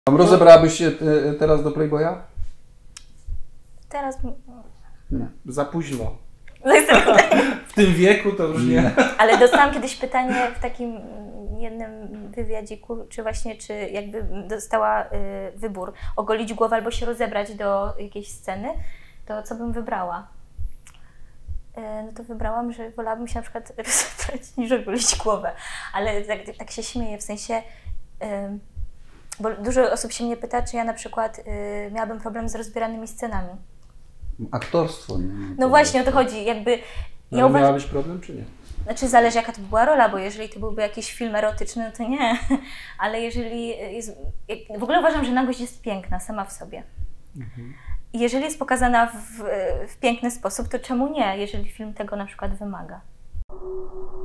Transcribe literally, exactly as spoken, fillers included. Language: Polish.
Rozebrałabyś się teraz do Playboya? Teraz... Nie. Za późno. No jestem... W tym wieku to już nie. Ale dostałam kiedyś pytanie w takim jednym wywiadziku, czy właśnie, czy jakby dostała y, wybór, ogolić głowę albo się rozebrać do jakiejś sceny, to co bym wybrała? Y, no to wybrałam, że wolałabym się na przykład rozebrać niż ogolić głowę. Ale tak, tak się śmieję, w sensie... Y, bo dużo osób się mnie pyta, czy ja na przykład y, miałabym problem z rozbieranymi scenami. Aktorstwo, nie? No właśnie o to chodzi, jakby... No, ja uważ... miałabyś problem, czy nie? Znaczy zależy jaka to była rola, bo jeżeli to byłby jakiś film erotyczny, no to nie. Ale jeżeli jest... W ogóle uważam, że nagość jest piękna sama w sobie. Mhm. I jeżeli jest pokazana w, w piękny sposób, to czemu nie, jeżeli film tego na przykład wymaga?